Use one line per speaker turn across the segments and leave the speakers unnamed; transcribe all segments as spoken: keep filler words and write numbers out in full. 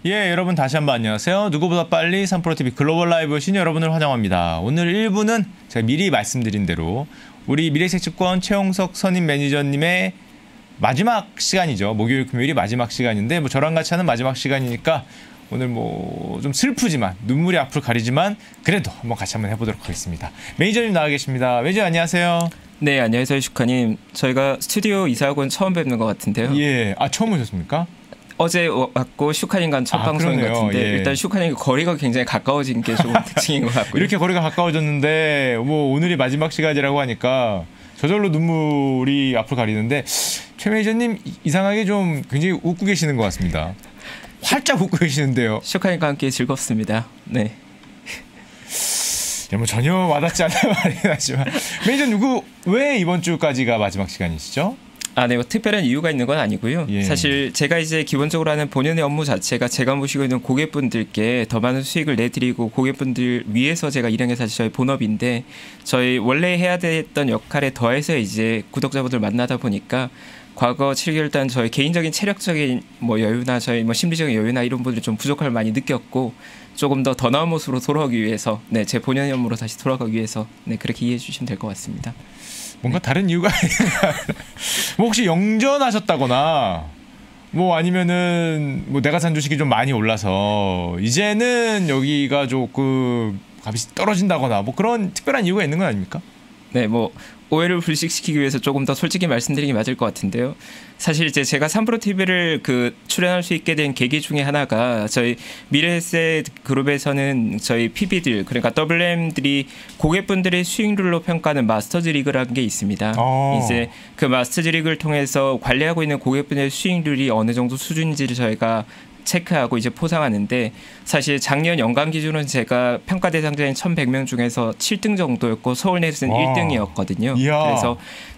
예, 여러분 다시 한번 안녕하세요. 누구보다 빨리 삼프로티비 글로벌 라이브 신 여러분을 환영합니다. 오늘 일 부는 제가 미리 말씀드린 대로 우리 미래색집권 최홍석 선임 매니저님의 마지막 시간이죠. 목요일, 금요일이 마지막 시간인데 뭐 저랑 같이 하는 마지막 시간이니까 오늘 뭐 좀 슬프지만 눈물이 앞을 가리지만 그래도 한번 같이 한번 해보도록 하겠습니다. 매니저님 나와 계십니다. 매니저 안녕하세요.
네, 안녕하세요, 슈카님. 저희가 스튜디오 이사하고는 처음 뵙는 것 같은데요.
예, 아 처음 오셨습니까?
어제 왔고 슈카님과는 첫
아,
방송인
그러네요.
것 같은데
예.
일단 슈카님과 거리가 굉장히 가까워진 게 조금 특징인 것 같고요.
이렇게 거리가 가까워졌는데 뭐 오늘이 마지막 시간이라고 하니까 저절로 눈물이 앞을 가리는데 최 매니저님 이상하게 좀 굉장히 웃고 계시는 것 같습니다. 활짝 웃고 계시는데요.
슈카님과 함께 즐겁습니다. 네.
야, 뭐 전혀 와닿지 않는 말이긴 하지만 매니저 누구 왜 이번 주까지가 마지막 시간이시죠?
아, 네, 뭐 특별한 이유가 있는 건 아니고요.
예.
사실 제가 이제 기본적으로 하는 본연의 업무 자체가 제가 모시고 있는 고객분들께 더 많은 수익을 내드리고 고객분들 위해서 제가 일하는 게 사실 저희 본업인데 저희 원래 해야 됐던 역할에 더해서 이제 구독자분들 만나다 보니까 과거 칠 개월 동안 저희 개인적인 체력적인 뭐 여유나 저희 뭐 심리적인 여유나 이런 부분들이 좀 부족함을 많이 느꼈고 조금 더 더 나은 모습으로 돌아오기 위해서 네, 제 본연의 업무로 다시 돌아가기 위해서 네, 그렇게 이해해 주시면 될 것 같습니다.
뭔가 네. 다른 이유가 뭐 혹시 영전하셨다거나 뭐 아니면은 뭐 내가 산 주식이 좀 많이 올라서 이제는 여기가 조금 값이 떨어진다거나 뭐 그런 특별한 이유가 있는 건 아닙니까?
네, 뭐 오해를 불식시키기 위해서 조금 더 솔직히 말씀드리는 게 맞을 것 같은데요. 사실 이제 제가 삼프로티비를 그 출연할 수 있게 된 계기 중에 하나가 저희 미래에셋 그룹에서는 저희 피비들 그러니까 더블유엠들이 고객분들의 수익률로 평가하는 마스터즈 리그라는 게 있습니다. 오. 이제 그 마스터즈 리그를 통해서 관리하고 있는 고객분의 수익률이 어느 정도 수준인지를 저희가 체크하고 이제 포상하는데 사실 작년 연간 기준은 제가 평가 대상자인 천백 명 중에서 칠 등 정도였고 서울넷은 일 등이었거든요. 이야. 그래서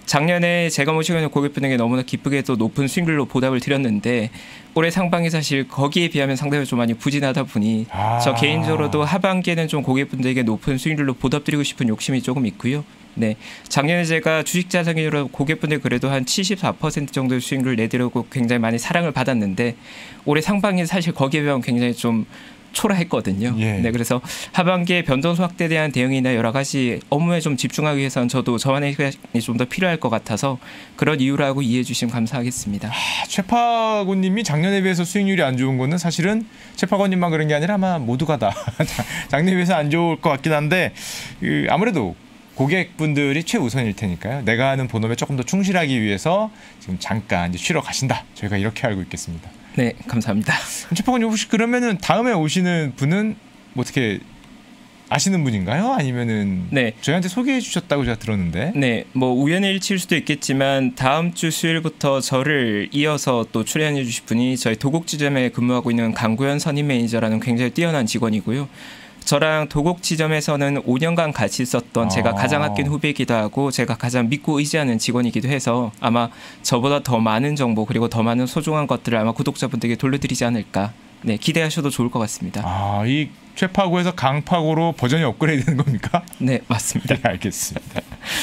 작년에 제가 모시고 있는 고객분에게 너무나 기쁘게도 높은 수익률로 보답을 드렸는데 올해 상반기 사실 거기에 비하면 상당히 좀 많이 부진하다 보니 아. 저 개인적으로도 하반기에는 좀 고객분들에게 높은 수익률로 보답드리고 싶은 욕심이 조금 있고요. 네, 작년에 제가 주식 자산기로 고객분들 그래도 한 칠십사 퍼센트 정도의 수익률을 내드리고 굉장히 많이 사랑을 받았는데 올해 상반기는 사실 거기에 비하면 굉장히 좀 초라했거든요. 예. 네, 그래서 하반기에 변동수 확대에 대한 대응이나 여러 가지 업무에 좀 집중하기 위해서는 저도 저만의 시간이 좀 더 필요할 것 같아서 그런 이유라고 이해해 주시면 감사하겠습니다.
아, 최파고님이 작년에 비해서 수익률이 안 좋은 거는 사실은 최파고님만 그런 게 아니라 아마 모두가 다 작년에 비해서 안 좋을 것 같긴 한데 그 아무래도 고객분들이 최우선일 테니까요. 내가 하는 본업에 조금 더 충실하기 위해서 지금 잠깐 이제 쉬러 가신다. 저희가 이렇게 알고 있겠습니다.
네, 감사합니다.
최파고님 혹시 그러면은 다음에 오시는 분은 뭐 어떻게 아시는 분인가요? 아니면은 네. 저희한테 소개해 주셨다고 제가 들었는데.
네, 뭐 우연의 일치일 수도 있겠지만 다음 주 수요일부터 저를 이어서 또 출연해 주실 분이 저희 도곡지점에 근무하고 있는 강구현 선임 매니저라는 굉장히 뛰어난 직원이고요. 저랑 도곡 지점에서는 오 년간 같이 있었던 제가 가장 아낀 후배이기도 하고 제가 가장 믿고 의지하는 직원이기도 해서 아마 저보다 더 많은 정보 그리고 더 많은 소중한 것들을 아마 구독자분들에게 돌려드리지 않을까. 네, 기대하셔도 좋을 것 같습니다.
아, 이 최파고에서 강파고로 버전이 업그레이드 되는 겁니까?
네, 맞습니다.
네, 알겠습니다.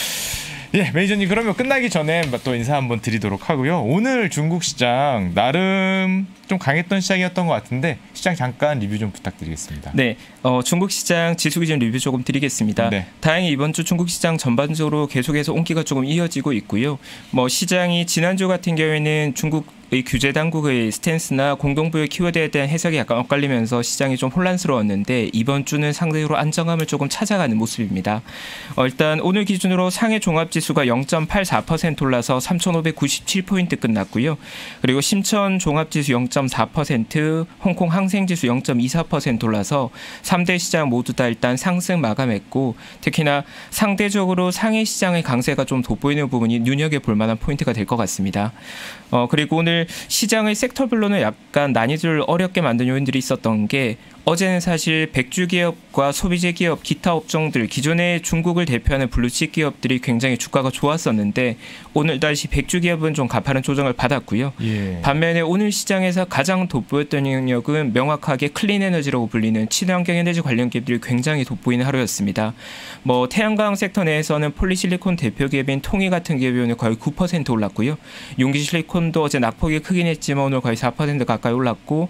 예, 매니저님 그러면 끝나기 전에 또 인사 한번 드리도록 하고요. 오늘 중국 시장 나름 좀 강했던 시장이었던 것 같은데 시장 잠깐 리뷰 좀 부탁드리겠습니다.
네, 어, 중국 시장 지수 기준 리뷰 조금 드리겠습니다. 네. 다행히 이번 주 중국 시장 전반적으로 계속해서 온기가 조금 이어지고 있고요. 뭐 시장이 지난주 같은 경우에는 중국 의 규제 당국의 스탠스나 공동부의 키워드에 대한 해석이 약간 엇갈리면서 시장이 좀 혼란스러웠는데 이번 주는 상대적으로 안정감을 조금 찾아가는 모습입니다. 어, 일단 오늘 기준으로 상해 종합지수가 영 점 팔사 퍼센트 올라서 삼천오백구십칠 포인트 끝났고요. 그리고 심천 종합지수 영 점 사 퍼센트, 홍콩 항생지수 영 점 이사 퍼센트 올라서 삼 대 시장 모두 다 일단 상승 마감했고 특히나 상대적으로 상해 시장의 강세가 좀 돋보이는 부분이 눈여겨볼 만한 포인트가 될 것 같습니다. 어, 그리고 오늘 시장의 섹터별로는 약간 난이도를 어렵게 만든 요인들이 있었던 게 어제는 사실 백주 기업과 소비재 기업, 기타 업종들 기존의 중국을 대표하는 블루칩 기업들이 굉장히 주가가 좋았었는데 오늘 다시 백주 기업은 좀 가파른 조정을 받았고요. 예. 반면에 오늘 시장에서 가장 돋보였던 영역은 명확하게 클린 에너지라고 불리는 친환경 에너지 관련 기업들이 굉장히 돋보이는 하루였습니다. 뭐 태양광 섹터 내에서는 폴리실리콘 대표 기업인 통이 같은 기업이 오늘 거의 구 퍼센트 올랐고요. 용기실리콘도 어제 낙폭이 크긴 했지만 오늘 거의 사 퍼센트 가까이 올랐고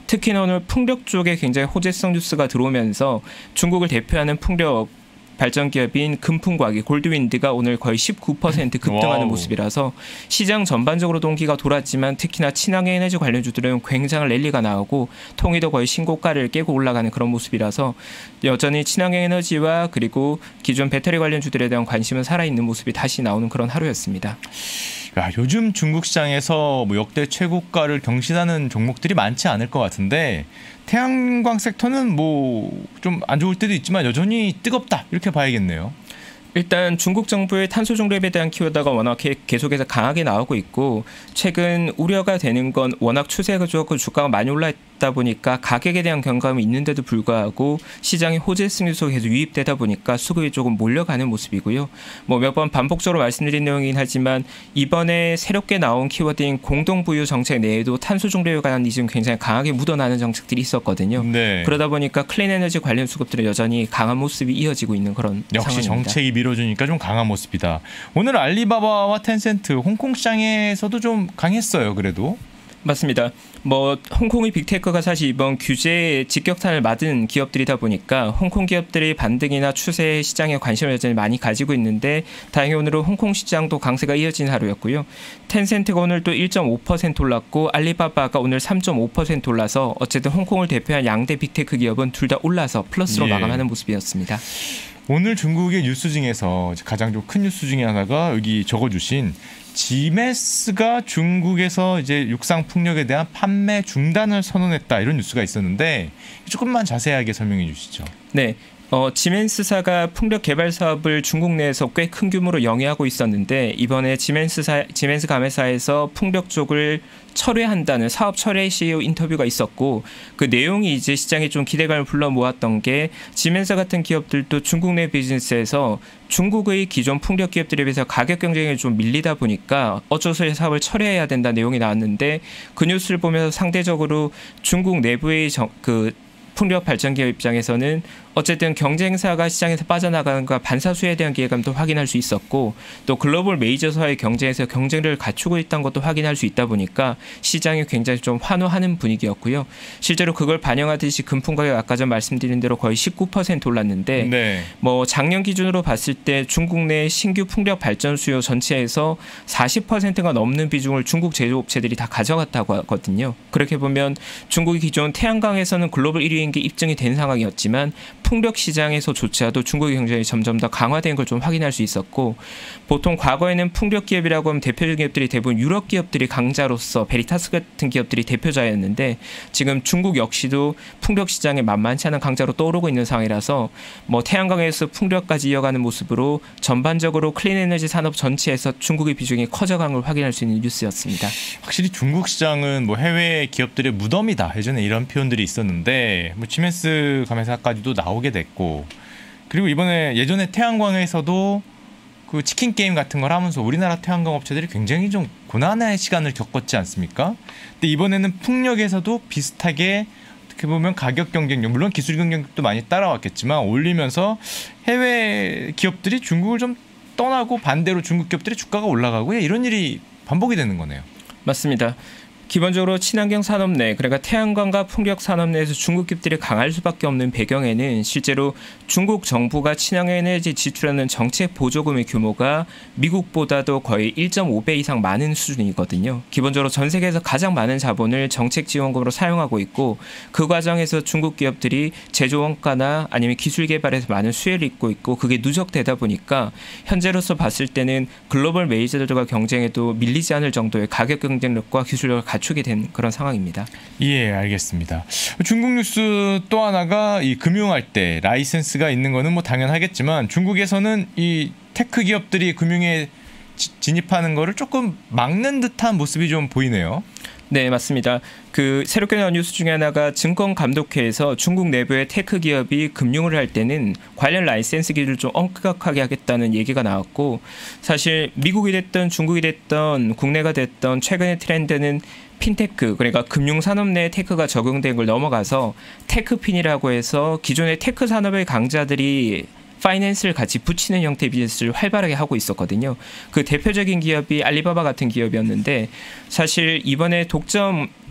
특히나 오늘 풍력 쪽에 굉장히 호재성 뉴스가 들어오면서 중국을 대표하는 풍력 발전 기업인 금풍과기 골드윈드가 오늘 거의 십구 퍼센트 급등하는 와우. 모습이라서 시장 전반적으로 동기가 돌았지만 특히나 친환경 에너지 관련주들은 굉장한 랠리가 나오고 통이도 거의 신고가를 깨고 올라가는 그런 모습이라서 여전히 친환경 에너지와 그리고 기존 배터리 관련주들에 대한 관심은 살아있는 모습이 다시 나오는 그런 하루였습니다.
야, 요즘 중국 시장에서 뭐 역대 최고가를 경신하는 종목들이 많지 않을 것 같은데 태양광 섹터는 뭐 좀 안 좋을 때도 있지만 여전히 뜨겁다 이렇게 봐야겠네요.
일단 중국 정부의 탄소 중립에 대한 키워드가 워낙 계속해서 강하게 나오고 있고 최근 우려가 되는 건 워낙 추세가 좋고 주가가 많이 올라있다 보니까 가격에 대한 경감이 있는데도 불구하고 시장의 호재성 요소가 계속 유입되다 보니까 수급이 조금 몰려가는 모습이고요. 뭐 몇 번 반복적으로 말씀드린 내용이긴 하지만 이번에 새롭게 나온 키워드인 공동부유 정책 내에도 탄소 중립에 관한 니즈는 굉장히 강하게 묻어나는 정책들이 있었거든요. 네. 그러다 보니까 클린 에너지 관련 수급들은 여전히 강한 모습이 이어지고 있는 그런
역시
상황입니다.
정책이 밀어주니까 좀 강한 모습이다. 오늘 알리바바와 텐센트 홍콩 시장에서도 좀 강했어요. 그래도.
맞습니다. 뭐 홍콩의 빅테크가 사실 이번 규제에 직격탄을 맞은 기업들이다 보니까 홍콩 기업들의 반등이나 추세 시장에 관심을 여전히 많이 가지고 있는데 다행히 오늘은 홍콩 시장도 강세가 이어진 하루였고요. 텐센트가 오늘 또 일 점 오 퍼센트 올랐고 알리바바가 오늘 삼 점 오 퍼센트 올라서 어쨌든 홍콩을 대표한 양대 빅테크 기업은 둘 다 올라서 플러스로 예. 마감하는 모습이었습니다.
오늘 중국의 뉴스 중에서 가장 좀 큰 뉴스 중에 하나가 여기 적어주신 지메스가 중국에서 이제 육상 풍력에 대한 판매 중단을 선언했다 이런 뉴스가 있었는데 조금만 자세하게 설명해 주시죠.
네. 어, 지멘스사가 풍력 개발 사업을 중국 내에서 꽤 큰 규모로 영위하고 있었는데 이번에 지멘스사, 지멘스 감회사에서 풍력 쪽을 철회한다는 사업 철회 씨이오 인터뷰가 있었고 그 내용이 이제 시장에 좀 기대감을 불러 모았던 게 지멘스 같은 기업들도 중국 내 비즈니스에서 중국의 기존 풍력 기업들에 비해서 가격 경쟁에 좀 밀리다 보니까 어쩌서 사업을 철회해야 된다는 내용이 나왔는데 그 뉴스를 보면서 상대적으로 중국 내부의 정, 그 풍력 발전 기업 입장에서는 어쨌든 경쟁사가 시장에서 빠져나가는 것과 반사수에 대한 기대감도 확인할 수 있었고 또 글로벌 메이저사의 경쟁에서 경쟁력을 갖추고 있다는 것도 확인할 수 있다 보니까 시장이 굉장히 좀 환호하는 분위기였고요. 실제로 그걸 반영하듯이 금품 가격 아까 전 말씀드린 대로 거의 십구 퍼센트 올랐는데 네. 뭐 작년 기준으로 봤을 때 중국 내 신규 풍력 발전 수요 전체에서 사십 퍼센트가 넘는 비중을 중국 제조업체들이 다 가져갔다고 하거든요. 그렇게 보면 중국이 기존 태양광에서는 글로벌 일 위인 게 입증이 된 상황이었지만 풍력 시장에서조차도 중국의 경쟁이 점점 더 강화된 걸 좀 확인할 수 있었고 보통 과거에는 풍력 기업이라고 하면 대표적인 기업들이 대부분 유럽 기업들이 강자로서 베리타스 같은 기업들이 대표자였는데 지금 중국 역시도 풍력 시장에 만만치 않은 강자로 떠오르고 있는 상황이라서 뭐 태양광에서 풍력까지 이어가는 모습으로 전반적으로 클린 에너지 산업 전체에서 중국의 비중이 커져간 걸 확인할 수 있는 뉴스였습니다.
확실히 중국 시장은 뭐 해외 기업들의 무덤이다. 예전에 이런 표현들이 있었는데 뭐 지멘스 감회사까지도 나오고 오게 됐고 그리고 이번에 예전에 태양광에서도 그 치킨 게임 같은 걸 하면서 우리나라 태양광 업체들이 굉장히 좀 고난의 시간을 겪었지 않습니까? 근데 이번에는 풍력에서도 비슷하게 어떻게 보면 가격 경쟁력 물론 기술 경쟁력도 많이 따라왔겠지만 올리면서 해외 기업들이 중국을 좀 떠나고 반대로 중국 기업들의 주가가 올라가고 이런 일이 반복이 되는 거네요.
맞습니다. 기본적으로 친환경 산업 내 그러니까 태양광과 풍력 산업 내에서 중국 기업들이 강할 수밖에 없는 배경에는 실제로 중국 정부가 친환경 에너지 지출하는 정책 보조금의 규모가 미국보다도 거의 일 점 오 배 이상 많은 수준이거든요. 기본적으로 전 세계에서 가장 많은 자본을 정책 지원금으로 사용하고 있고 그 과정에서 중국 기업들이 제조 원가나 아니면 기술 개발에서 많은 수혜를 입고 있고 그게 누적되다 보니까 현재로서 봤을 때는 글로벌 메이저들과 경쟁에도 밀리지 않을 정도의 가격 경쟁력과 기술력을 갖추게 된 그런 상황입니다.
예, 알겠습니다. 중국 뉴스 또 하나가 이 금융할 때 라이센스가 있는 거는 뭐 당연하겠지만 중국에서는 이 테크 기업들이 금융에 지, 진입하는 거를 조금 막는 듯한 모습이 좀 보이네요.
네, 맞습니다. 그 새롭게 나온 뉴스 중에 하나가 증권감독회에서 중국 내부의 테크 기업이 금융을 할 때는 관련 라이센스 기준을 좀 엄격하게 하겠다는 얘기가 나왔고 사실 미국이 됐든 중국이 됐든 국내가 됐든 최근의 트렌드는 핀테크 그러니까 금융산업 내 테크가 적용된 걸 넘어가서 테크핀이라고 해서 기존의 테크 산업의 강자들이 파이낸스를 같이 붙이는 형태의 비즈니스를 활발하게 하고 있었거든요. 그 대표적인 기업이 알리바바 같은 기업이었는데 사실 이번에 독점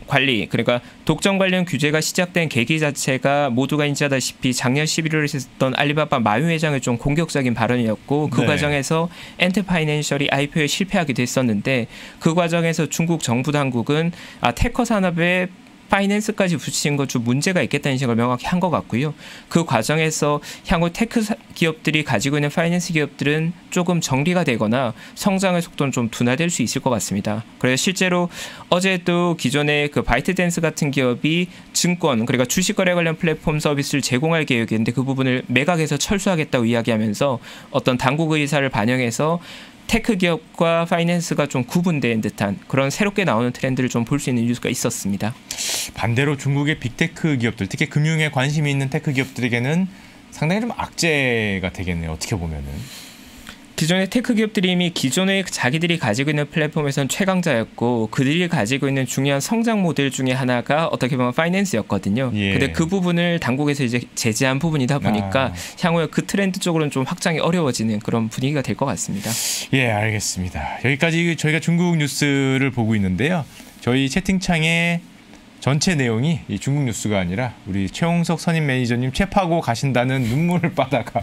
관리, 그러니까 독점 관련 규제가 시작된 계기 자체가 모두가 인지하다시피 작년 십일월에 있었던 알리바바 마유 회장의 좀 공격적인 발언이었고 그 네. 과정에서 엔트파이낸셜이 아이피오에 실패하기도 했었는데 그 과정에서 중국 정부 당국은 아, 테커 산업에 파이낸스까지 붙인 것 좀 문제가 있겠다는 생각을 명확히 한 것 같고요. 그 과정에서 향후 테크 기업들이 가지고 있는 파이낸스 기업들은 조금 정리가 되거나 성장의 속도는 좀 둔화될 수 있을 것 같습니다. 그래서 실제로 어제도 기존의 그 바이트댄스 같은 기업이 증권, 그러니까 주식거래 관련 플랫폼 서비스를 제공할 계획이었는데 그 부분을 매각해서 철수하겠다고 이야기하면서 어떤 당국 의사를 반영해서 테크 기업과 파이낸스가 좀 구분된 듯한 그런 새롭게 나오는 트렌드를 좀 볼 수 있는 뉴스가 있었습니다.
반대로 중국의 빅테크 기업들, 특히 금융에 관심이 있는 테크 기업들에게는 상당히 좀 악재가 되겠네요. 어떻게 보면은.
기존의 테크 기업들이 이미 기존의 자기들이 가지고 있는 플랫폼에서는 최강자였고 그들이 가지고 있는 중요한 성장 모델 중에 하나가 어떻게 보면 파이낸스였거든요. 예. 근데 그 부분을 당국에서 이제 제재한 부분이다 보니까 아. 향후에 그 트렌드 쪽으로는 좀 확장이 어려워지는 그런 분위기가 될 것 같습니다.
예, 알겠습니다. 여기까지 저희가 중국 뉴스를 보고 있는데요. 저희 채팅창에 전체 내용이 이 중국 뉴스가 아니라 우리 최홍석 선임 매니저님 채파고 가신다는 눈물을 빠다가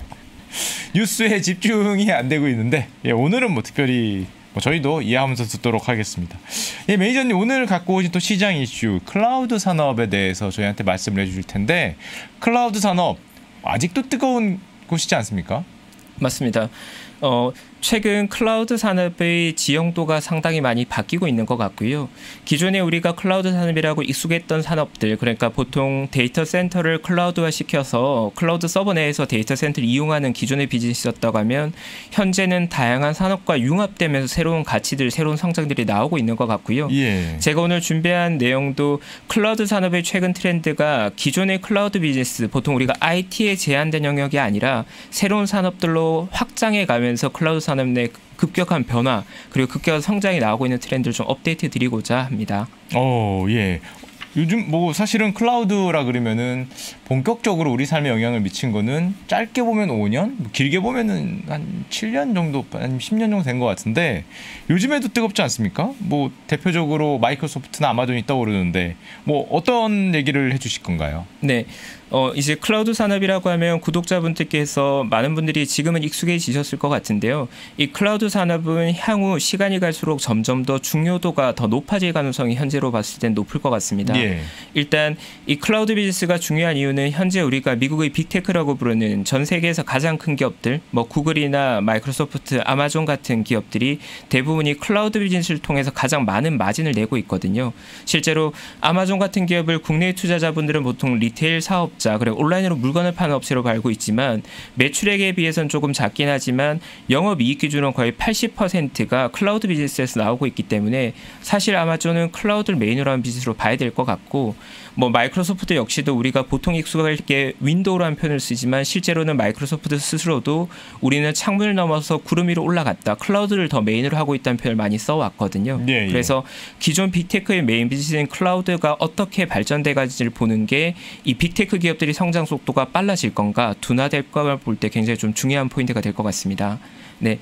뉴스에 집중이 안 되고 있는데 예, 오늘은 뭐 특별히 뭐 저희도 이해하면서 듣도록 하겠습니다. 예, 매니저님 오늘 갖고 오신 또 시장 이슈 클라우드 산업에 대해서 저희한테 말씀을 해주실 텐데 클라우드 산업 아직도 뜨거운 곳이지 않습니까?
맞습니다. 어, 최근 클라우드 산업의 지형도가 상당히 많이 바뀌고 있는 것 같고요. 기존에 우리가 클라우드 산업이라고 익숙했던 산업들, 그러니까 보통 데이터 센터를 클라우드화 시켜서 클라우드 서버 내에서 데이터 센터를 이용하는 기존의 비즈니스였다고 하면 현재는 다양한 산업과 융합되면서 새로운 가치들, 새로운 성장들이 나오고 있는 것 같고요. 예. 제가 오늘 준비한 내용도 클라우드 산업의 최근 트렌드가 기존의 클라우드 비즈니스, 보통 우리가 아이티에 제한된 영역이 아니라 새로운 산업들로 확장해 가면서 클라우드 산업 산업 내 급격한 변화 그리고 급격한 성장이 나오고 있는 트렌드를 좀 업데이트 드리고자 합니다.
어, 예. 요즘 뭐 사실은 클라우드라 그러면은 본격적으로 우리 삶에 영향을 미친 거는 짧게 보면 오 년, 길게 보면은 한 칠 년 정도, 한 십 년 정도 된 것 같은데 요즘에도 뜨겁지 않습니까? 뭐 대표적으로 마이크로소프트나 아마존이 떠오르는데 뭐 어떤 얘기를 해주실 건가요?
네. 어, 이제 클라우드 산업이라고 하면 구독자분들께서 많은 분들이 지금은 익숙해지셨을 것 같은데요. 이 클라우드 산업은 향후 시간이 갈수록 점점 더 중요도가 더 높아질 가능성이 현재로 봤을 땐 높을 것 같습니다. 예. 일단 이 클라우드 비즈니스가 중요한 이유는 현재 우리가 미국의 빅테크라고 부르는 전 세계에서 가장 큰 기업들, 뭐 구글이나 마이크로소프트, 아마존 같은 기업들이 대부분이 클라우드 비즈니스를 통해서 가장 많은 마진을 내고 있거든요. 실제로 아마존 같은 기업을 국내 투자자분들은 보통 리테일 사업 자, 그리고 온라인으로 물건을 파는 업체로 알고 있지만 매출액에 비해서는 조금 작긴 하지만 영업이익 기준은 거의 팔십 퍼센트가 클라우드 비즈니스에서 나오고 있기 때문에 사실 아마존은 클라우드를 메인으로 하는 비즈니스로 봐야 될 것 같고 뭐 마이크로소프트 역시도 우리가 보통 익숙할 게 윈도우라는 표현을 쓰지만 실제로는 마이크로소프트 스스로도 우리는 창문을 넘어서 구름 위로 올라갔다. 클라우드를 더 메인으로 하고 있다는 표현을 많이 써왔거든요. 예, 예. 그래서 기존 빅테크의 메인 비즈니스인 클라우드가 어떻게 발전돼 가지를 보는 게 이 빅테크 기업들이 성장 속도가 빨라질 건가 둔화될 건가 볼 때 굉장히 좀 중요한 포인트가 될 것 같습니다. 네.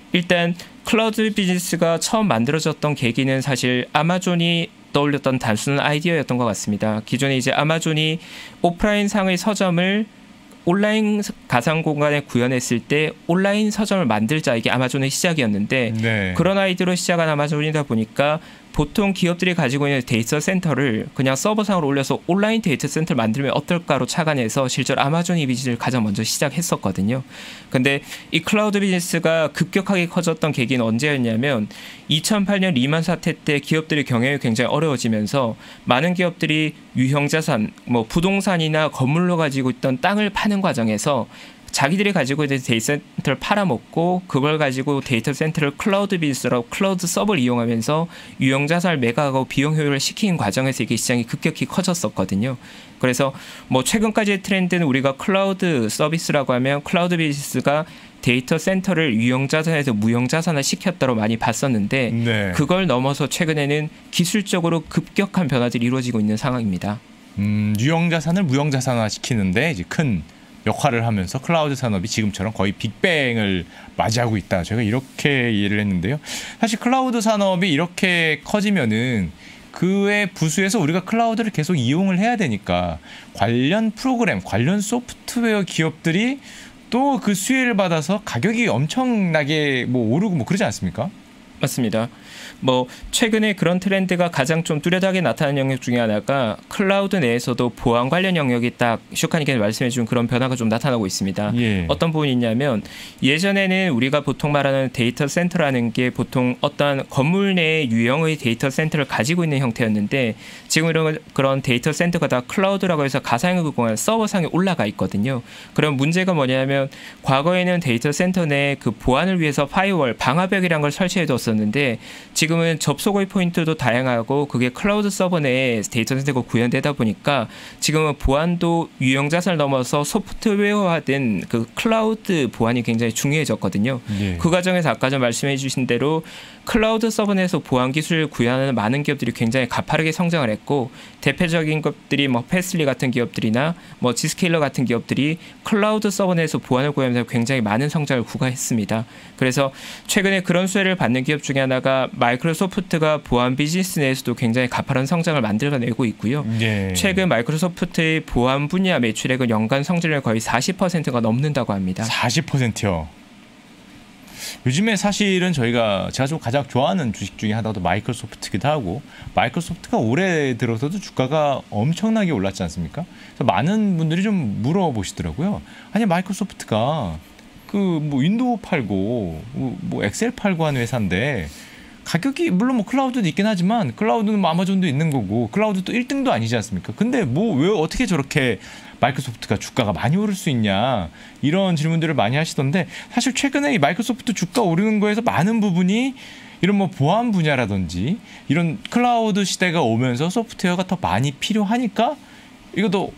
일단 클라우드 비즈니스가 처음 만들어졌던 계기는 사실 아마존이 떠올렸던 단순한 아이디어였던 것 같습니다. 기존에 이제 아마존이 오프라인 상의 서점을 온라인 가상 공간에 구현했을 때 온라인 서점을 만들자 이게 아마존의 시작이었는데 네. 그런 아이디어로 시작한 아마존이다 보니까 보통 기업들이 가지고 있는 데이터 센터를 그냥 서버상으로 올려서 온라인 데이터 센터를 만들면 어떨까로 착안해서 실제로 아마존이 비즈니스를 가장 먼저 시작했었거든요. 근데 이 클라우드 비즈니스가 급격하게 커졌던 계기는 언제였냐면 이천팔 년 리만 사태 때 기업들의 경영이 굉장히 어려워지면서 많은 기업들이 유형자산, 뭐 부동산이나 건물로 가지고 있던 땅을 파는 과정에서 자기들이 가지고 있는 데이터 센터를 팔아먹고 그걸 가지고 데이터 센터를 클라우드 비즈니스라고 클라우드 서버를 이용하면서 유형자산을 매각하고 비용 효율을 시키는 과정에서 이게 시장이 급격히 커졌었거든요. 그래서 뭐 최근까지의 트렌드는 우리가 클라우드 서비스라고 하면 클라우드 비즈니스가 데이터 센터를 유형자산에서 무형자산화 시켰다고 많이 봤었는데 네. 그걸 넘어서 최근에는 기술적으로 급격한 변화들이 이루어지고 있는 상황입니다.
음, 유형자산을 무형자산화 시키는데 이제 큰 역할을 하면서 클라우드 산업이 지금처럼 거의 빅뱅을 맞이하고 있다. 제가 이렇게 이해를 했는데요. 사실 클라우드 산업이 이렇게 커지면은 그에 부수해서 우리가 클라우드를 계속 이용을 해야 되니까 관련 프로그램, 관련 소프트웨어 기업들이 또 그 수혜를 받아서 가격이 엄청나게 뭐 오르고 뭐 그러지 않습니까?
맞습니다. 뭐 최근에 그런 트렌드가 가장 좀 뚜렷하게 나타난 영역 중에 하나가 클라우드 내에서도 보안 관련 영역이 딱 슈카님께서 말씀해 준 그런 변화가 좀 나타나고 있습니다. 예. 어떤 부분이 있냐면 예전에는 우리가 보통 말하는 데이터 센터라는 게 보통 어떤 건물 내의 유형의 데이터 센터를 가지고 있는 형태였는데 지금 이런 그런 데이터 센터가 다 클라우드라고 해서 가상의 공간 서버상에 올라가 있거든요. 그럼 문제가 뭐냐면 과거에는 데이터 센터 내 그 보안을 위해서 파이어월, 방화벽이라는 걸 설치해 뒀었는데 지금은 접속의 포인트도 다양하고 그게 클라우드 서버 내에 데이터 센터가 구현되다 보니까 지금은 보안도 유형 자산을 넘어서 소프트웨어화된 그 클라우드 보안이 굉장히 중요해졌거든요. 네. 그 과정에서 아까 전 말씀해 주신 대로 클라우드 서버 내에서 보안 기술을 구현하는 많은 기업들이 굉장히 가파르게 성장을 했고 대표적인 것들이 뭐 패슬리 같은 기업들이나 뭐 지스케일러 같은 기업들이 클라우드 서버 내에서 보안을 구현하면서 굉장히 많은 성장을 구가했습니다. 그래서 최근에 그런 수혜를 받는 기업 중에 하나가 마이크로소프트가 보안 비즈니스 내에서도 굉장히 가파른 성장을 만들어내고 있고요. 네. 최근 마이크로소프트의 보안 분야 매출액은 연간 성장률 거의 사십 퍼센트가 넘는다고 합니다.
사십 퍼센트요? 요즘에 사실은 저희가 제가 좀 가장 좋아하는 주식 중에 하나도 마이크로소프트기도 하고 마이크로소프트가 올해 들어서도 주가가 엄청나게 올랐지 않습니까? 그래서 많은 분들이 좀 물어보시더라고요. 아니 마이크로소프트가 그 뭐 윈도우 팔고 뭐 엑셀 팔고 하는 회사인데 가격이 물론 뭐 클라우드도 있긴 하지만 클라우드는 뭐 아마존도 있는 거고 클라우드도 일 등도 아니지 않습니까? 근데 뭐 왜 어떻게 저렇게 마이크로소프트가 주가가 많이 오를 수 있냐 이런 질문들을 많이 하시던데 사실 최근에 이 마이크로소프트 주가 오르는 거에서 많은 부분이 이런 뭐 보안 분야라든지 이런 클라우드 시대가 오면서 소프트웨어가 더 많이 필요하니까 이것도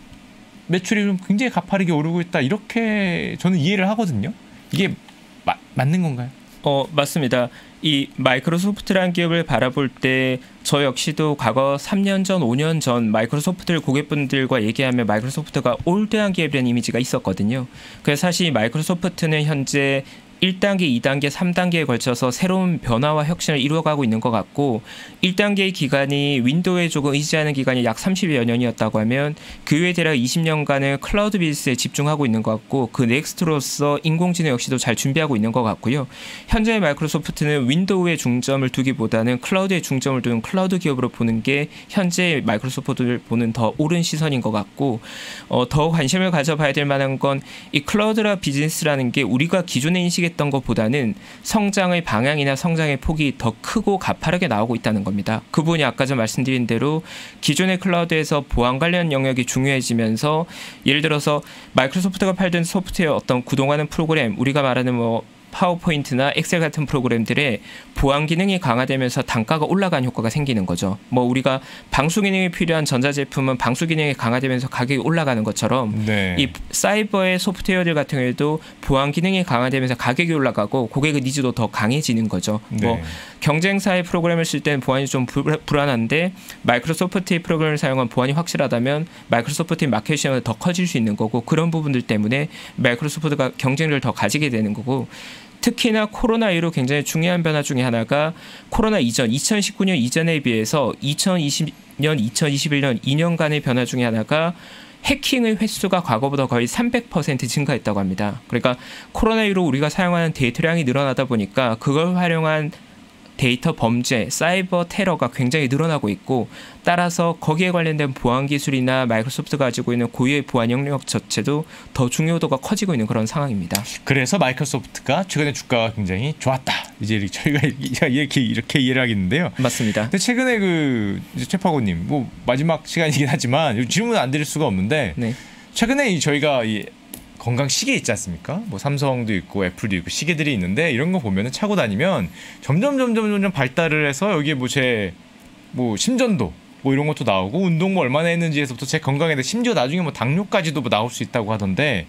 매출이 좀 굉장히 가파르게 오르고 있다 이렇게 저는 이해를 하거든요. 이게 마, 맞는 건가요?
어 맞습니다. 이 마이크로소프트라는 기업을 바라볼 때 저 역시도 과거 삼 년 전, 오 년 전 마이크로소프트 고객분들과 얘기하면 마이크로소프트가 올드한 기업이라는 이미지가 있었거든요. 그래서 사실 마이크로소프트는 현재 일 단계, 이 단계, 삼 단계에 걸쳐서 새로운 변화와 혁신을 이루어가고 있는 것 같고 일 단계의 기간이 윈도우에 조금 의지하는 기간이 약 삼십여 년이었다고 하면 그 외에 대략 이십 년간은 클라우드 비즈니스에 집중하고 있는 것 같고 그 넥스트로서 인공지능 역시도 잘 준비하고 있는 것 같고요. 현재 마이크로소프트는 윈도우에 중점을 두기보다는 클라우드에 중점을 두는 클라우드 기업으로 보는 게 현재 마이크로소프트를 보는 더 옳은 시선인 것 같고 어, 더 관심을 가져봐야 될 만한 건 이 클라우드라 비즈니스라는 게 우리가 기존에 인식했던 했던 것보다는 성장의 방향이나 성장의 폭이 더 크고 가파르게 나오고 있다는 겁니다. 그 부분이 아까 전 말씀드린 대로 기존의 클라우드에서 보안 관련 영역이 중요해지면서 예를 들어서 마이크로소프트가 팔던 소프트웨어 어떤 구동하는 프로그램 우리가 말하는 뭐 파워포인트나 엑셀 같은 프로그램들의 보안 기능이 강화되면서 단가가 올라가는 효과가 생기는 거죠. 뭐 우리가 방수 기능이 필요한 전자제품은 방수 기능이 강화되면서 가격이 올라가는 것처럼 네. 이 사이버의 소프트웨어들 같은 경우에도 보안 기능이 강화되면서 가격이 올라가고 고객의 니즈도 더 강해지는 거죠. 네. 뭐 경쟁사의 프로그램을 쓸 때는 보안이 좀 불안한데 마이크로소프트의 프로그램을 사용한 보안이 확실하다면 마이크로소프트의 마켓 시장은 더 커질 수 있는 거고 그런 부분들 때문에 마이크로소프트가 경쟁력을 더 가지게 되는 거고 특히나 코로나 이후로 굉장히 중요한 변화 중에 하나가 코로나 이전 이천십구 년 이전에 비해서 이천이십 년, 이천이십일 년 이 년간의 변화 중에 하나가 해킹의 횟수가 과거보다 거의 삼백 퍼센트 증가했다고 합니다. 그러니까 코로나 이후로 우리가 사용하는 데이터량이 늘어나다 보니까 그걸 활용한 데이터 범죄, 사이버 테러가 굉장히 늘어나고 있고 따라서 거기에 관련된 보안 기술이나 마이크로소프트가 가지고 있는 고유의 보안 영역 자체도 더 중요도가 커지고 있는 그런 상황입니다.
그래서 마이크로소프트가 최근에 주가가 굉장히 좋았다. 이제 저희가 이렇게 이렇게 이해를 하겠는데요.
맞습니다.
근데 최근에 그 최파고님, 뭐 마지막 시간이긴 하지만 질문 안 드릴 수가 없는데 네. 최근에 저희가 이 건강 시계 있지 않습니까? 뭐 삼성도 있고 애플도 있고 시계들이 있는데 이런 거 보면은 차고 다니면 점점 점점 점점 발달을 해서 여기에 뭐 제 뭐 심전도 뭐 이런 것도 나오고 운동 뭐 얼마나 했는지에서부터 제 건강에 대해 심지어 나중에 뭐 당뇨까지도 뭐 나올 수 있다고 하던데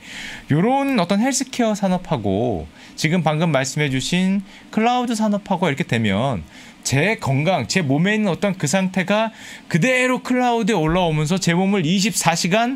요런 어떤 헬스케어 산업하고 지금 방금 말씀해주신 클라우드 산업하고 이렇게 되면 제 건강, 제 몸에 있는 어떤 그 상태가 그대로 클라우드에 올라오면서 제 몸을 이십사 시간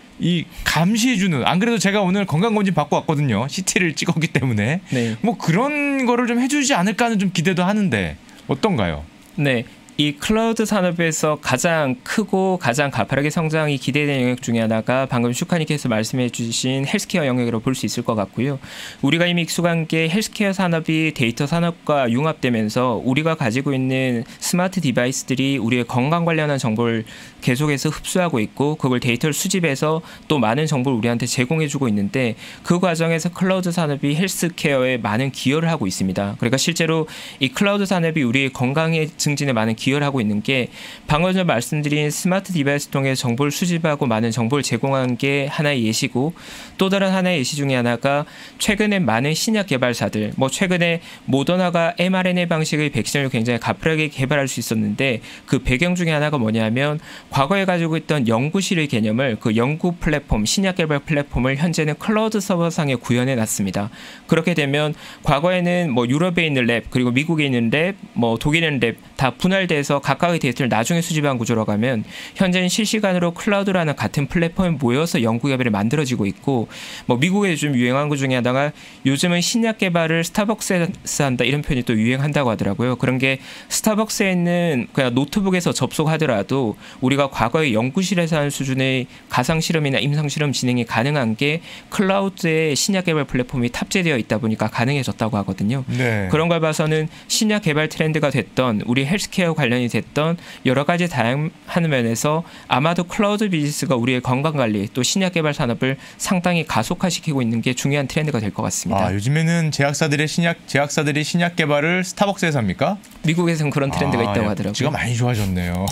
이 감시해주는 안 그래도 제가 오늘 건강검진 받고 왔거든요. 씨티를 찍었기 때문에 네. 뭐 그런 거를 좀 해주지 않을까 하는 좀 기대도 하는데 어떤가요?
네. 이 클라우드 산업에서 가장 크고 가장 가파르게 성장이 기대되는 영역 중에 하나가 방금 슈카님께서 말씀해 주신 헬스케어 영역이라고 볼 수 있을 것 같고요. 우리가 이미 익숙한 게 헬스케어 산업이 데이터 산업과 융합되면서 우리가 가지고 있는 스마트 디바이스들이 우리의 건강 관련한 정보를 계속해서 흡수하고 있고 그걸 데이터를 수집해서 또 많은 정보를 우리한테 제공해주고 있는데 그 과정에서 클라우드 산업이 헬스케어에 많은 기여를 하고 있습니다. 그러니까 실제로 이 클라우드 산업이 우리의 건강의 증진에 많은 기여를 하고 있는 게 방금 전 말씀드린 스마트 디바이스 통해 정보를 수집하고 많은 정보를 제공한 게 하나의 예시고 또 다른 하나의 예시 중에 하나가 최근에 많은 신약 개발사들 뭐 최근에 모더나가 엠알엔에이 방식의 백신을 굉장히 가파르게 개발할 수 있었는데 그 배경 중에 하나가 뭐냐면 과거에 가지고 있던 연구실의 개념을 그 연구 플랫폼 신약 개발 플랫폼을 현재는 클라우드 서버상에 구현해 놨습니다. 그렇게 되면 과거에는 뭐 유럽에 있는 랩 그리고 미국에 있는 랩 뭐 독일에 있는 랩 다 분할돼서 각각의 데이터를 나중에 수집한 구조로 가면 현재는 실시간으로 클라우드라는 같은 플랫폼에 모여서 연구 개발이 만들어지고 있고 뭐 미국에 요즘 유행한 것 중에 하나가 요즘은 신약 개발을 스타벅스에서 한다 이런 표현이 또 유행한다고 하더라고요. 그런 게 스타벅스에 있는 그냥 노트북에서 접속하더라도 우리가 과거에 연구실에서 하는 수준의 가상 실험이나 임상 실험 진행이 가능한 게 클라우드에 신약 개발 플랫폼이 탑재되어 있다 보니까 가능해졌다고 하거든요.
네.
그런 걸 봐서는 신약 개발 트렌드가 됐던 우리 헬스케어 관련이 됐던 여러 가지 다양한 면에서 아마도 클라우드 비즈니스가 우리의 건강관리 또 신약 개발 산업을 상당히 가속화시키고 있는 게 중요한 트렌드가 될 것 같습니다.
아, 요즘에는 제약사들의 신약 제약사들이 신약 개발을 스타벅스에서 합니까?
미국에서는 그런 트렌드가
아,
있다고 하더라고요.
지가 많이 좋아졌네요.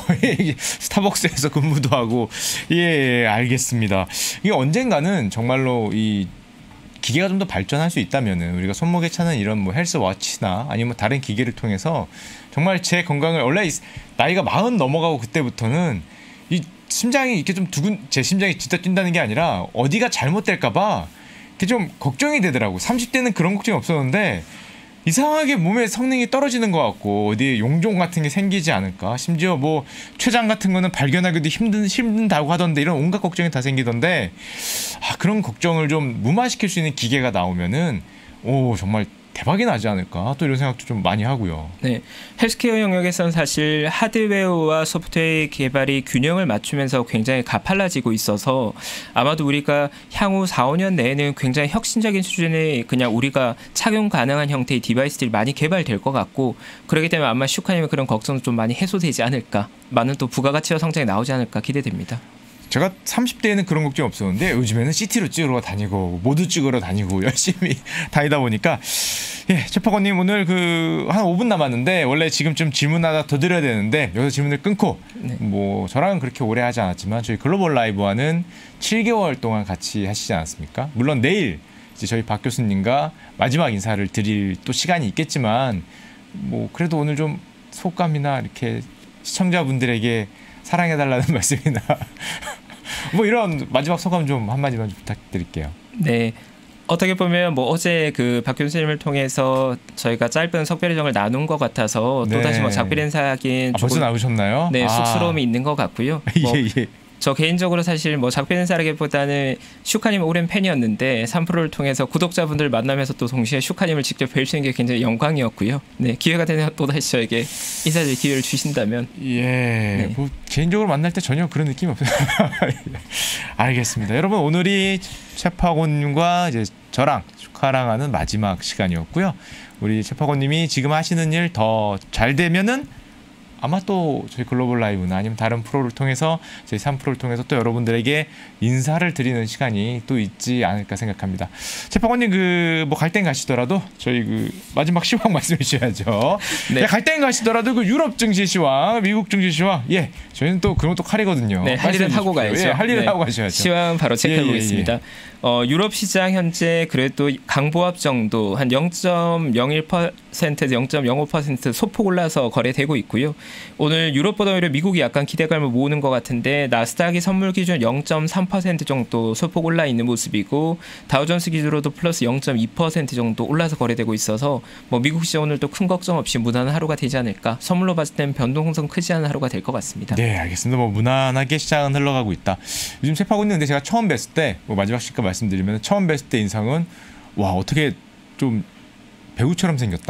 스타벅스에서 근무도 하고 예, 예 알겠습니다. 이게 언젠가는 정말로 이 기계가 좀 더 발전할 수 있다면은 우리가 손목에 차는 이런 뭐 헬스워치나 아니면 다른 기계를 통해서 정말 제 건강을 원래 나이가 마흔 넘어가고 그때부터는 이 심장이 이렇게 좀 두근 제 심장이 진짜 뛴다는 게 아니라 어디가 잘못될까봐 이렇게 좀 걱정이 되더라고. 삼십 대는 그런 걱정이 없었는데 이상하게 몸의 성능이 떨어지는 것 같고 어디에 용종 같은 게 생기지 않을까. 심지어 뭐 췌장 같은 거는 발견하기도 힘든 힘든다고 하던데 이런 온갖 걱정이 다 생기던데 아, 그런 걱정을 좀 무마시킬 수 있는 기계가 나오면은 오 정말 대박이 나지 않을까 또 이런 생각도 좀 많이 하고요.
네, 헬스케어 영역에서는 사실 하드웨어와 소프트웨어 개발이 균형을 맞추면서 굉장히 가팔라지고 있어서 아마도 우리가 향후 사, 오 년 내에는 굉장히 혁신적인 수준의 그냥 우리가 착용 가능한 형태의 디바이스들이 많이 개발될 것 같고 그렇기 때문에 아마 슈카님의 그런 걱정도 좀 많이 해소되지 않을까 많은 또 부가가치와 성장이 나오지 않을까 기대됩니다.
제가 삼십 대에는 그런 걱정이 없었는데 요즘에는 씨티로 찍으러 다니고 모두 찍으러 다니고 열심히 다니다 보니까 예, 최파건님 오늘 그 한 오 분 남았는데 원래 지금쯤 질문 하나 더 드려야 되는데 여기서 질문을 끊고 네. 뭐 저랑은 그렇게 오래 하지 않았지만 저희 글로벌 라이브와는 칠 개월 동안 같이 하시지 않았습니까? 물론 내일 이제 저희 박 교수님과 마지막 인사를 드릴 또 시간이 있겠지만 뭐 그래도 오늘 좀 소감이나 이렇게 시청자분들에게 사랑해달라는 말씀이나 뭐 이런 마지막 소감 좀 한마디만 좀 부탁드릴게요.
네. 어떻게 보면 뭐 어제 그 박 교수님을 통해서 저희가 짧은 석별회정을 나눈 것 같아서 네. 또다시 뭐 작별 인사하긴
아, 벌써 나오셨나요?
네,
아.
쑥스러움이 있는 것 같고요. 뭐
예, 예.
저 개인적으로 사실 뭐 작별 인사라기보다는 슈카님 오랜 팬이었는데 삼 프로를 통해서 구독자분들 만나면서 또 동시에 슈카님을 직접 뵐 수 있는 게 굉장히 영광이었고요. 네, 기회가 되면 또 다시 저에게 인사드릴 기회를 주신다면.
예, 네. 뭐 개인적으로 만날 때 전혀 그런 느낌이 없어요. 알겠습니다. 여러분 오늘이 최파곤님과 이제 저랑 슈카랑 하는 마지막 시간이었고요. 우리 최파곤님이 지금 하시는 일 더 잘 되면은. 아마 또 저희 글로벌 라이브나 아니면 다른 프로를 통해서 저희 삼 프로를 통해서 또 여러분들에게 인사를 드리는 시간이 또 있지 않을까 생각합니다. 최파관님 그 뭐 갈 땐 가시더라도 저희 그 마지막 시황 말씀해 주셔야죠. 네. 갈 땐 가시더라도 그 유럽 증시 시황, 미국 증시 시황, 예 저희는 또 그런 또 칼이거든요.
네, 할 일은 하고 가야죠.
예, 할 일은
네.
하고 가셔야죠.
시황 바로 체크해 보겠습니다. 예, 예, 예. 어, 유럽 시장 현재 그래도 강보합 정도 한 영 점 영일 퍼센트에서 영 점 영오 퍼센트 소폭 올라서 거래되고 있고요. 오늘 유럽보다 오히려 미국이 약간 기대감을 모으는 것 같은데 나스닥이 선물 기준 영 점 삼 퍼센트 정도 소폭 올라 있는 모습이고 다우존스 기준으로도 플러스 영 점 이 퍼센트 정도 올라서 거래되고 있어서 뭐 미국 시장 오늘도 큰 걱정 없이 무난한 하루가 되지 않을까. 선물로 봤을 땐 변동성 크지 않은 하루가 될 것 같습니다.
네, 알겠습니다. 뭐 무난하게 시장은 흘러가고 있다. 요즘 세파고 있는데 제가 처음 뵀을 때 뭐 마지막 시간 말씀드리면 처음 뵀을 때 인상은 와 어떻게 좀 배우처럼 생겼다?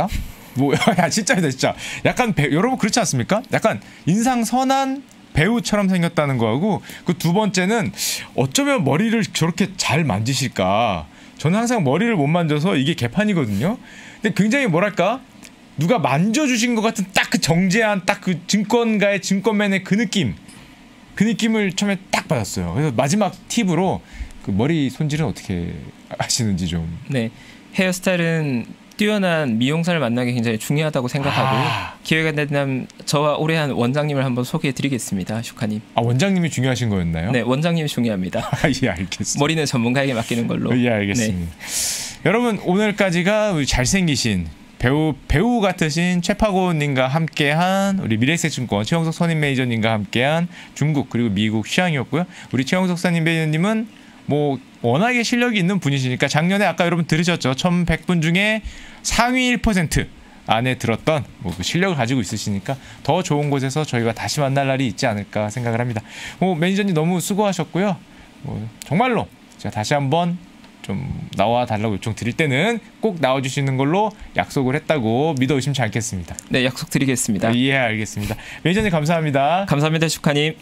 뭐, 야, 진짜이다, 진짜. 약간, 배, 여러분 그렇지 않습니까? 약간 인상 선한 배우처럼 생겼다는 거하고, 그 두 번째는 어쩌면 머리를 저렇게 잘 만지실까. 저는 항상 머리를 못 만져서 이게 개판이거든요. 근데 굉장히 뭐랄까, 누가 만져주신 것 같은 딱 그 정제한 딱 그 증권가의 증권맨의 그 느낌, 그 느낌을 처음에 딱 받았어요. 그래서 마지막 팁으로 그 머리 손질은 어떻게 하시는지 좀.
네, 헤어스타일은 뛰어난 미용사를 만나기 굉장히 중요하다고 생각하고 아. 기회가 된다면 저와 오래 한 원장님을 한번 소개해드리겠습니다. 슈카님.
아, 원장님이 중요하신 거였나요?
네, 원장님이 중요합니다.
아, 예, 알겠습니다.
머리는 전문가에게 맡기는 걸로.
예, 알겠습니다. 네. 여러분, 오늘까지가 우리 잘생기신 배우 배우 같으신 최파고님과 함께한 우리 미래에셋증권 최영석 선임 매니저님과 함께한 중국 그리고 미국 시향이었고요. 우리 최영석 선임 매니저님은 뭐 워낙에 실력이 있는 분이시니까 작년에 아까 여러분 들으셨죠? 천백 분 중에 상위 일 퍼센트 안에 들었던 뭐 그 실력을 가지고 있으시니까 더 좋은 곳에서 저희가 다시 만날 날이 있지 않을까 생각을 합니다. 뭐 매니저님 너무 수고하셨고요. 뭐 정말로 제가 다시 한번 좀 나와 달라고 요청 드릴 때는 꼭 나와주시는 걸로 약속을 했다고 믿어 의심치 않겠습니다.
네, 약속 드리겠습니다.
예, 알겠습니다. 매니저님 감사합니다.
감사합니다, 슈카님.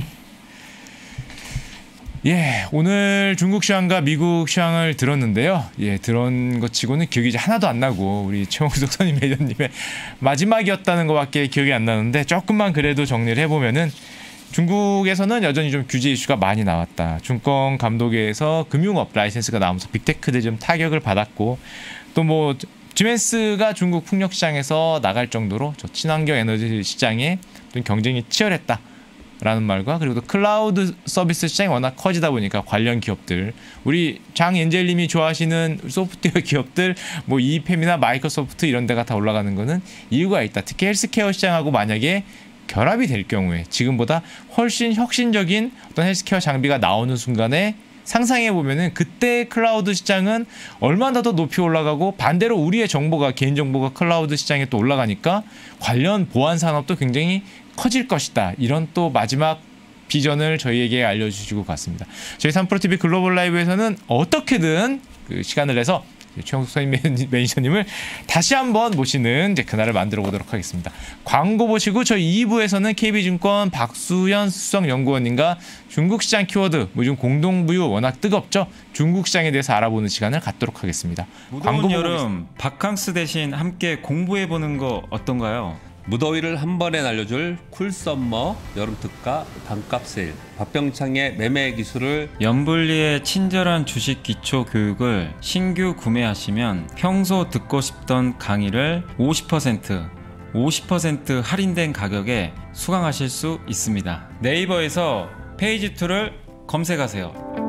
예, 오늘 중국 시황과 미국 시황을 들었는데요. 예, 들은 것 치고는 기억이 하나도 안 나고 우리 최영석 선임 매니저님의 마지막이었다는 것밖에 기억이 안 나는데 조금만 그래도 정리를 해보면은 중국에서는 여전히 좀 규제 이슈가 많이 나왔다. 증권 감독에서 금융업 라이센스가 나오면서 빅테크들이 좀 타격을 받았고 또 뭐 지멘스가 중국 풍력 시장에서 나갈 정도로 저 친환경 에너지 시장에 좀 경쟁이 치열했다. 라는 말과 그리고 또 클라우드 서비스 시장이 워낙 커지다 보니까 관련 기업들 우리 장엔젤님이 좋아하시는 소프트웨어 기업들 뭐 이이피엠이나 마이크로소프트 이런 데가 다 올라가는 거는 이유가 있다. 특히 헬스케어 시장하고 만약에 결합이 될 경우에 지금보다 훨씬 혁신적인 어떤 헬스케어 장비가 나오는 순간에 상상해 보면은 그때 클라우드 시장은 얼마나 더 높이 올라가고 반대로 우리의 정보가 개인정보가 클라우드 시장에 또 올라가니까 관련 보안 산업도 굉장히 커질 것이다. 이런 또 마지막 비전을 저희에게 알려주시고 갔습니다. 저희 삼프로티비 글로벌 라이브에서는 어떻게든 그 시간을 내서 최영석 선임 매니저님을 다시 한번 모시는 이제 그날을 만들어 보도록 하겠습니다. 광고 보시고 저희 이 부에서는 케이비증권 박수현 수석연구원님과 중국 시장 키워드, 뭐 요즘 공동부유 워낙 뜨겁죠? 중국 시장에 대해서 알아보는 시간을 갖도록 하겠습니다.
무더운 여름 바캉스 대신 함께 공부해보는 거 어떤가요?
무더위를 한 번에 날려줄 쿨썸머 여름특가 반값 세일, 박병창의 매매 기술을
염블리의 친절한 주식 기초 교육을 신규 구매하시면 평소 듣고 싶던 강의를 오십 퍼센트, 오십 퍼센트 할인된 가격에 수강하실 수 있습니다. 네이버에서 페이지 이를 검색하세요.